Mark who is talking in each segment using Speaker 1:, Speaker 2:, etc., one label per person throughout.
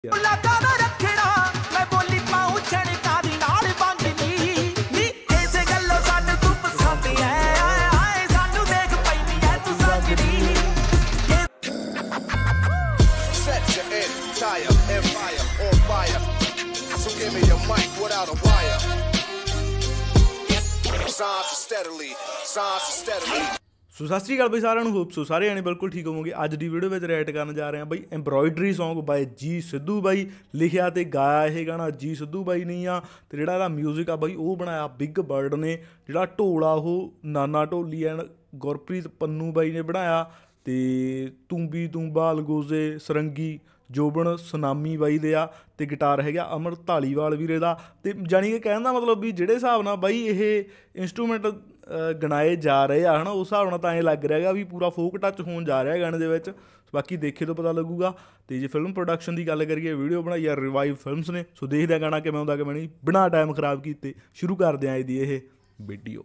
Speaker 1: ਸੋ ਸਤਿ ਸ਼੍ਰੀ ਅਕਾਲ ਬਈ ਸਾਰਿਆਂ ਨੂੰ, ਹੋਪ ਸੋ ਸਾਰੇ ਜਾਣੇ ਬਿਲਕੁਲ ਠੀਕ ਹੋਵੋਗੇ। ਅੱਜ ਦੀ ਵੀਡੀਓ ਵਿੱਚ ਰਿਐਕਟ ਕਰਨ ਜਾ ਰਹੇ ਹਾਂ ਬਈ ਐਮਬਰੋਇਡਰੀ ਸੌਂਗ ਬਾਏ ਜੀ ਸਿੱਧੂ ਬਾਈ। ਲਿਖਿਆ ਤੇ ਗਾਇਆ ਇਹ ਗਾਣਾ ਜੀ ਸਿੱਧੂ ਬਾਈ ਨਹੀਂ ਆ, ਤੇ ਜਿਹੜਾ ਇਹਦਾ ਮਿਊਜ਼ਿਕ ਆ ਬਾਈ ਉਹ ਬਣਾਇਆ ਬਿਗ ਬਰਡ ਨੇ। ਜਿਹੜਾ ਢੋਲਾ ਉਹ ਨਾਨਾ ਢੋਲੀ ਐਂਡ ਗੁਰਪ੍ਰੀਤ ਪੰਨੂ ਬਾਈ ਨੇ ਬਣਾਇਆ, ਤੇ ਤੂੰਬੀ ਤੂੰਬਾ ਲਗੋਜ਼ੇ ਸਰੰਗੀ ਜੋਬਨ ਸੁਨਾਮੀ ਬਾਈ ਦੇ ਆ, ਤੇ ਗਿਟਾਰ ਹੈਗਾ ਅਮਰ ਧਾਲੀਵਾਲ ਵੀਰੇ ਦਾ। ਤੇ ਜਾਣੀ ਕਿ ਕਹਿਣ ਦਾ ਮਤਲਬ ਵੀ ਜਿਹੜੇ ਹਿਸਾਬ ਨਾਲ ਬਾਈ ਇਹ ਇੰਸਟਰੂਮੈਂਟ ਗਣਾਏ ਜਾ ਰਹੇ ਆ ਹੈ ਨਾ, ਉਸ ਹਿਸਾਬ ਨਾਲ ਤਾਂ ਐਂ ਲੱਗ ਰਿਹਾ ਹੈਗਾ ਵੀ ਪੂਰਾ ਫੋਕ ਟੱਚ ਹੋਣ ਜਾ ਰਿਹਾ ਗਾਣੇ ਦੇ ਵਿੱਚ। ਬਾਕੀ ਦੇਖੇ ਤੋਂ ਪਤਾ ਲੱਗੂਗਾ। ਤੇ ਜੇ ਫਿਲਮ ਪ੍ਰੋਡਕਸ਼ਨ ਦੀ ਗੱਲ ਕਰੀਏ, ਵੀਡੀਓ ਬਣਾਈ ਆ ਰਿਵਾਈਵ ਫਿਲਮਸ ਨੇ। ਸੋ ਦੇਖਦੇ ਆ ਗਾਣਾ ਕਿਵੇਂ ਆਉਂਦਾ ਕਿਵੇਂ ਨਹੀਂ, ਬਿਨਾਂ ਟਾਈਮ ਖਰਾਬ ਕੀਤੇ ਸ਼ੁਰੂ ਕਰਦੇ ਆ ਇਹਦੀ ਇਹ ਵੀਡੀਓ।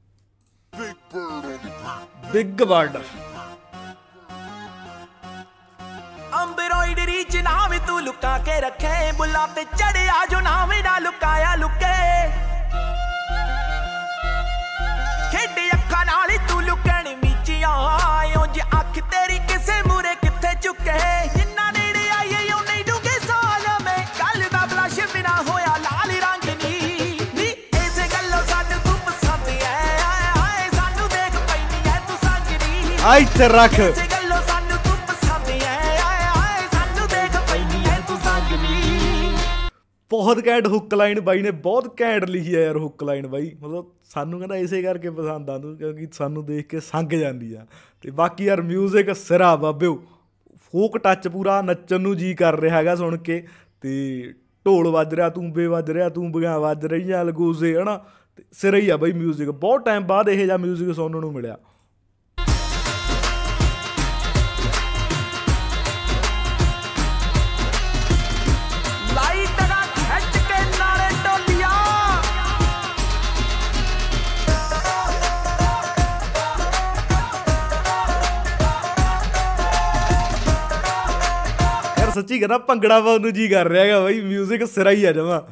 Speaker 1: ਬਿਗ ਬਰਡ
Speaker 2: ਐਮਬਰੋਇਡਰੀ ਚ ਨਾਮ ਤੂੰ ਲੁਕਾ ਕੇ ਰੱਖੇ, ਬੁੱਲਾਂ ਤੇ ਚੜਿਆ ਜੋ ਨਾਮ ਨਾ ਲੁਕਾਇਆ ਲੁਕੇ। ਖੇਡੇ ਅੱਖਾਂ ਨਾਲ ਤੂੰ ਲੁਕਣ ਮੀਚੀਆਂ, ਉਂਝ ਅੱਖ ਤੇਰੀ ਕਿਸੇ ਮੂਰੇ ਕਿੱਥੇ ਚੁੱਕੇ। ਜਿੰਨਾ ਨੇੜੇ ਆਈਏ ਉਹਨੇ ਡੂੰਘੇ ਸਾਲ ਮੈਂ ਗੱਲ ਦਾ ਬਲਸ਼ ਬਿਨਾ ਹੋਇਆ ਲਾਲ ਰੰਗ ਨੀ ਇਸੇ ਗੱਲੋਂ ਸਾਨੂੰ ਤੂੰ ਪਸੰਦ ਐ, ਸਾਨੂੰ ਦੇਖ ਪੈਣੀ ਐ ਤੂੰ ਸੰਗਣੀ।
Speaker 1: ਆ ਇੱਥੇ ਰੱਖ ਬਹੁਤ ਘੈਂਟ ਹੁੱਕ ਲਾਈਨ ਬਾਈ ਨੇ, ਬਹੁਤ ਘੈਂਟ ਲਿਖੀ ਆ ਯਾਰ ਹੁੱਕ ਲਾਈਨ ਬਾਈ। ਮਤਲਬ ਸਾਨੂੰ ਕਹਿੰਦਾ ਇਸੇ ਕਰਕੇ ਪਸੰਦ ਆ ਤੂੰ, ਕਿਉਂਕਿ ਸਾਨੂੰ ਦੇਖ ਕੇ ਸੰਗ ਜਾਂਦੀ ਆ। ਤੇ ਬਾਕੀ ਯਾਰ ਮਿਊਜ਼ਿਕ ਸਿਰਾ ਬਾਬਿਓ, ਫੋਕ ਟੱਚ ਪੂਰਾ, ਨੱਚਣ ਨੂੰ ਜੀ ਕਰ ਰਿਹਾ ਹੈਗਾ ਸੁਣ ਕੇ। ਤੇ ਢੋਲ ਵੱਜ ਰਿਹਾ, ਤੂੰਬੇ ਵੱਜ ਰਿਹਾ, ਤੂੰਬੀਆਂ ਵੱਜ ਰਹੀਆਂ ਲਗੋਜ਼ੇ ਹੈ ਨਾ, ਤੇ ਸਿਰਾ ਹੀ ਆ ਬਾਈ ਮਿਊਜ਼ਿਕ। ਬਹੁਤ ਟਾਈਮ ਬਾਅਦ ਇਹੋ ਜਿਹਾ ਮਿਊਜ਼ਿਕ ਸੁਣਨ ਨੂੰ ਮਿਲਿਆ। ਸੱਚੀ ਕਹਿੰਦਾ ਭੰਗੜਾ ਪਾਉਣ ਨੂੰ ਜੀ ਕਰ ਰਿਹਾ ਹੈਗਾ ਬਾਈ, ਮਿਊਜ਼ਿਕ ਸਿਰਾ ਹੀ ਆ ਜਮਾਂ।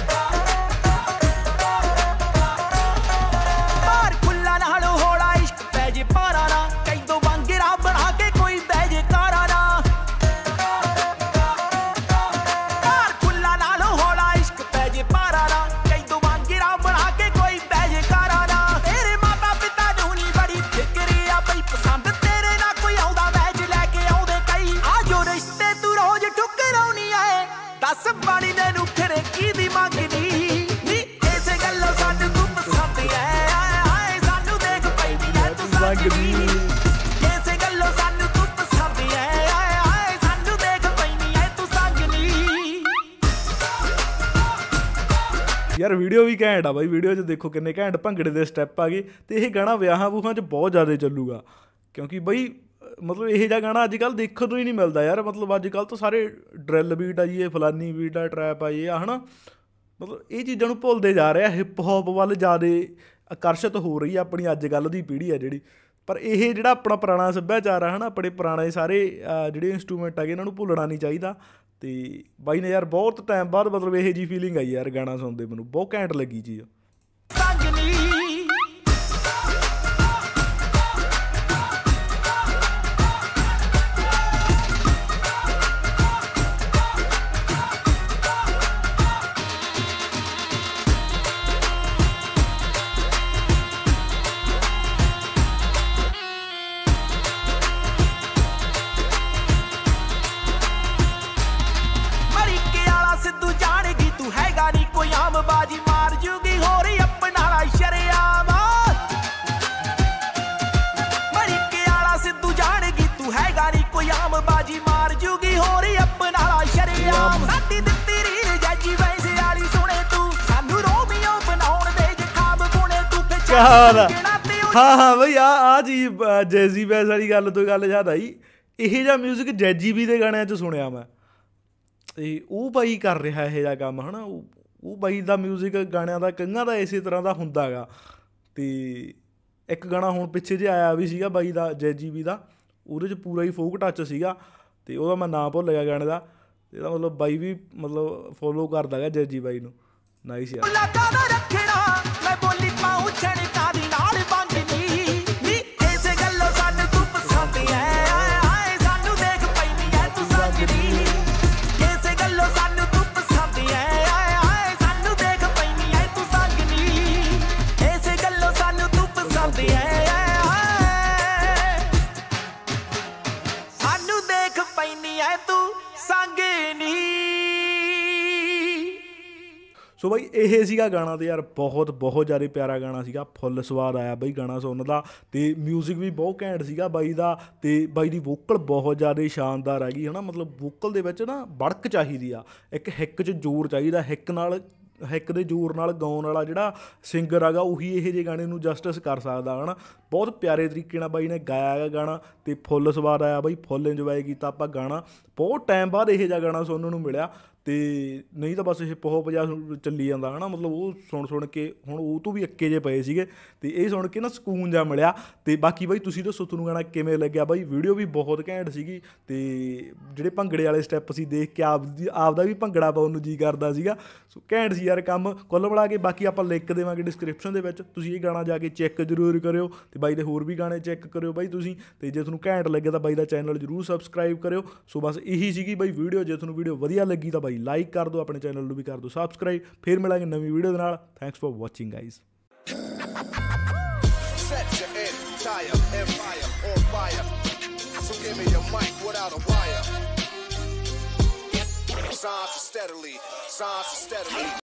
Speaker 1: ਯਾਰ ਵੀਡੀਓ ਵੀ ਘੈਂਟ ਆ ਬਾਈ, ਵੀਡੀਓ 'ਚ ਦੇਖੋ ਕਿੰਨੇ ਘੈਂਟ ਭੰਗੜੇ ਦੇ ਸਟੈਪ ਆ ਗਏ। ਤੇ ਇਹ ਗਾਣਾ ਵਿਆਹਾਂ ਵੂਹਾਂ 'ਚ ਬਹੁਤ ਜ਼ਿਆਦਾ ਚੱਲੂਗਾ, ਕਿਉਂਕਿ ਬਈ ਮਤਲਬ ਇਹੋ ਜਿਹਾ ਗਾਣਾ ਅੱਜ ਕੱਲ੍ਹ ਦੇਖਣ ਨੂੰ ਹੀ ਨਹੀਂ ਮਿਲਦਾ ਯਾਰ। ਮਤਲਬ ਅੱਜ ਕੱਲ੍ਹ ਤਾਂ ਸਾਰੇ ਡਰਿੱਲ ਬੀਟ ਆ ਜੀ, ਇਹ ਫਲਾਨੀ ਬੀਟ ਆ, ਟਰੈਪ ਆ ਇਹ ਆ ਹੈ ਨਾ। ਮਤਲਬ ਇਹ ਚੀਜ਼ਾਂ ਨੂੰ ਭੁੱਲਦੇ ਜਾ ਰਹੇ ਆ, ਹਿਪ ਹੌਪ ਵੱਲ ਜ਼ਿਆਦਾ ਆਕਰਸ਼ਿਤ ਹੋ ਰਹੀ ਆ ਆਪਣੀ ਅੱਜ ਕੱਲ੍ਹ ਦੀ ਪੀੜ੍ਹੀ ਆ ਜਿਹੜੀ। ਪਰ ਇਹ ਜਿਹੜਾ ਆਪਣਾ ਪੁਰਾਣਾ ਸੱਭਿਆਚਾਰ ਆ ਹੈ ਨਾ, ਆਪਣੇ ਪੁਰਾਣੇ ਸਾਰੇ ਜਿਹੜੇ ਇੰਸਟਰੂਮੈਂਟ ਹੈਗੇ ਇਹਨਾਂ ਨੂੰ ਭੁੱਲਣਾ ਨਹੀਂ ਚਾਹੀਦਾ। ਤੇ ਬਾਈ ਨੇ ਯਾਰ ਬਹੁਤ ਟਾਈਮ ਬਾਅਦ ਮਤਲਬ ਇਹੋ ਜਿਹੀ ਫੀਲਿੰਗ ਆਈ ਯਾਰ ਗਾਣਾ ਸੁਣਦੇ, ਮੈਨੂੰ ਬਹੁਤ ਘੈਂਟ ਲੱਗੀ ਚੀਜ਼।
Speaker 2: ਬਾਜੀ ਮਾਰ ਜੂਗੀ ਹੋਰ ਆਪਣਾ ਸ਼ਰਿਆਮ, ਮਰੀਕੇ ਵਾਲਾ ਸਿੱਧੂ ਜਾਣਗੀ ਤੂੰ ਹੈਗਾ ਨੀ ਕੋਈ ਆਮ। ਬਾਜੀ ਮਾਰ ਜੂਗੀ ਹੋਰ ਆਪਣਾ ਸ਼ਰਿਆਮ, ਸਾਡੀ ਦਿੱਤੀ ਰੀਲ ਜੱਜੀ ਵੈਸੇ ਵਾਲੀ ਸੁਣੇ ਤੂੰ, ਸਾਨੂੰ ਰੋਮੀਓ ਬਣਾਉਣ ਦੇ ਜਖਾਬ ਬੁਣੇ ਤੂੰ।
Speaker 1: ਹਾਂ ਬਈ ਆ ਜੀ ਜੈਜ਼ੀ ਬੈਸ ਵਾਲੀ ਗੱਲ ਤੋਂ ਗੱਲ ਯਾਦ ਆਈ। ਇਹੋ ਜਿਹਾ ਮਿਊਜ਼ਿਕ ਜੈਜੀ ਬੀ ਦੇ ਗਾਣਿਆਂ 'ਚ ਸੁਣਿਆ ਮੈਂ, ਤੇ ਉਹ ਬਾਈ ਕਰ ਰਿਹਾ ਇਹੋ ਜਿਹਾ ਕੰਮ ਹੈ ਨਾ। ਉਹ ਬਾਈ ਦਾ ਮਿਊਜ਼ਿਕ ਗਾਣਿਆਂ ਦਾ ਕਈਆਂ ਦਾ ਇਸੇ ਤਰ੍ਹਾਂ ਦਾ ਹੁੰਦਾ ਗਾ। ਤੇ ਇੱਕ ਗਾਣਾ ਹੁਣ ਪਿੱਛੇ ਜਿਹੇ ਆਇਆ ਵੀ ਸੀਗਾ ਬਾਈ ਦਾ, ਜੈਜੀ ਬੀ ਦਾ, ਉਹਦੇ 'ਚ ਪੂਰਾ ਹੀ ਫੋਕ ਟੱਚ ਸੀਗਾ, ਤੇ ਉਹਦਾ ਮੈਂ ਨਾਂ ਭੁੱਲ ਗਿਆ ਗਾਣੇ ਦਾ। ਇਹਦਾ ਮਤਲਬ ਬਾਈ ਵੀ ਮਤਲਬ ਫੋਲੋ ਕਰਦਾ ਹੈਗਾ ਜੱਜੀ ਬਾਈ ਨੂੰ। ਨਾਈਸ ਯਾਰ।
Speaker 2: ਮੈਂ ਬੋਲੀ ਪਾਉ ਛਣਕਾ ਦੀ ਨਾਲ ਬੰਗਨੀ ਨੀ ਇਸੇ ਗੱਲੋਂ ਸਾਨੂੰ ਤੂੰ ਪਸੰਦ ਐ ਸਾਨੂੰ ਦੇਖ ਪੈਣੀ ਐ ਤੂੰ ਸੰਗਨੀ ਇਸੇ ਗੱਲੋਂ ਸਾਨੂੰ ਤੂੰ ਪਸੰਦ ਐ ਸਾਨੂੰ ਦੇਖ ਪੈਣੀ ਐ ਤੂੰ ਸੰਗਨੀ ਇਸੇ ਗੱਲੋਂ ਸਾਨੂੰ ਤੂੰ ਪਸੰਦ ਐ ਸਾਨੂੰ ਦੇਖ ਪੈਣੀ ਐ ਤੂੰ ਸੰਗਨੀ।
Speaker 1: ਸੋ ਬਾਈ ਇਹ ਸੀਗਾ ਗਾਣਾ ਤੇ ਯਾਰ ਬਹੁਤ ਜ਼ਿਆਦਾ ਪਿਆਰਾ ਗਾਣਾ ਸੀਗਾ, ਫੁੱਲ ਸਵਾਦ ਆਇਆ ਬਈ ਗਾਣਾ ਸੁਣਨ ਦਾ ਤੇ ਮਿਊਜ਼ਿਕ ਵੀ ਬਹੁਤ ਘੈਂਟ ਸੀਗਾ ਬਾਈ ਦਾ ਤੇ ਬਾਈ ਦੀ ਵੋਕਲ ਬਹੁਤ ਜ਼ਿਆਦਾ ਸ਼ਾਨਦਾਰ ਹੈਗੀ ਹੈ ਨਾ। ਮਤਲਬ ਵੋਕਲ ਦੇ ਵਿੱਚ ਨਾ ਬੜਕ ਚਾਹੀਦੀ ਆ, ਇੱਕ ਹਿੱਕ 'ਚ ਜ਼ੋਰ ਚਾਹੀਦਾ, ਹਿੱਕ ਦੇ ਜ਼ੋਰ ਨਾਲ ਗਾਉਣ ਵਾਲਾ ਜਿਹੜਾ ਸਿੰਗਰ ਹੈਗਾ ਉਹੀ ਇਹੋ ਜਿਹੇ ਗਾਣੇ ਨੂੰ ਜਸਟਿਸ ਕਰ ਸਕਦਾ ਹੈ ਨਾ। ਬਹੁਤ ਪਿਆਰੇ ਤਰੀਕੇ ਨਾਲ ਬਾਈ ਨੇ ਗਾਇਆ ਹੈਗਾ ਗਾਣਾ ਤੇ ਫੁੱਲ ਸਵਾਦ ਆਇਆ ਬਾਈ, ਫੁੱਲ ਇੰਜੋਏ ਕੀਤਾ ਆਪਾਂ ਗਾਣਾ। ਬਹੁਤ ਟਾਈਮ ਬਾਅਦ ਇਹੋ ਜਿਹਾ ਗਾਣਾ ਸੁਣਨ ਨੂੰ ਮਿਲਿਆ ਤੇ ਨਹੀਂ ਤਾਂ ਬਸ ਇਹ ਪਹੋ ਪੰਜਾ ਚੱਲੀ ਜਾਂਦਾ ਹੈ ਨਾ। ਮਤਲਬ ਉਹ ਸੁਣ ਕੇ ਹੁਣ ਉਹ ਤੋਂ ਵੀ ਅੱਕੇ ਜੇ ਪਏ ਸੀਗੇ ਤੇ ਇਹ ਸੁਣ ਕੇ ਨਾ ਸਕੂਨ ਜਿਹਾ ਮਿਲਿਆ। ਤੇ ਬਾਕੀ ਬਾਈ ਤੁਸੀਂ ਦੱਸੋ ਤੁਹਾਨੂੰ ਗਾਣਾ ਕਿਵੇਂ ਲੱਗਿਆ ਬਾਈ। ਵੀਡੀਓ ਵੀ ਬਹੁਤ ਘੈਂਟ ਸੀਗੀ ਤੇ ਜਿਹੜੇ ਭੰਗੜੇ ਵਾਲੇ ਸਟੈਪ ਸੀ ਦੇਖ ਕੇ ਆਪਦਾ ਵੀ ਭੰਗੜਾ ਪਾਉਣ ਨੂੰ ਜੀ ਕਰਦਾ ਸੀਗਾ। ਸੋ ਘੈਂਟ ਸੀ ਯਾਰ ਕੰਮ ਕੁੱਲ ਮਿਲਾ ਕੇ। ਬਾਕੀ ਆਪਾਂ ਲਿੰਕ ਦੇਵਾਂਗੇ ਡਿਸਕ੍ਰਿਪਸ਼ਨ ਦੇ ਵਿੱਚ, ਤੁਸੀਂ ਇਹ ਗਾਣਾ ਜਾ ਕੇ ਚੈੱਕ ਜ਼ਰੂਰ ਕਰਿਓ ਤੇ ਬਾਈ ਦੇ ਹੋਰ ਵੀ ਗਾਣੇ ਚੈੱਕ ਕਰਿਓ ਬਾਈ ਤੁਸੀਂ। ਤੇ ਜੇ ਤੁਹਾਨੂੰ ਘੈਂਟ ਲੱਗੇ ਤਾਂ ਬਾਈ ਦਾ ਚੈਨਲ ਜ਼ਰੂਰ ਸਬਸਕ੍ਰਾਈਬ ਕਰਿਓ। ਸੋ ਬਸ ਇਹੀ ਸੀਗੀ ਬਾਈ ਵੀਡੀਓ। ਜੇ ਤੁਹਾਨੂੰ ਵੀਡੀਓ ਵਧੀਆ ਲੱਗੀ ਤਾਂ ਬਾਈ ਲਾਈਕ ਕਰ ਦਿਓ, ਆਪਣੇ ਚੈਨਲ ਨੂੰ ਵੀ ਕਰ ਦਿਓ ਸਬਸਕ੍ਰਾਈਬ। ਫਿਰ ਮਿਲਾਂਗੇ ਨਵੀਂ ਵੀਡੀਓ ਦੇ ਨਾਲ। Thanks for watching guys.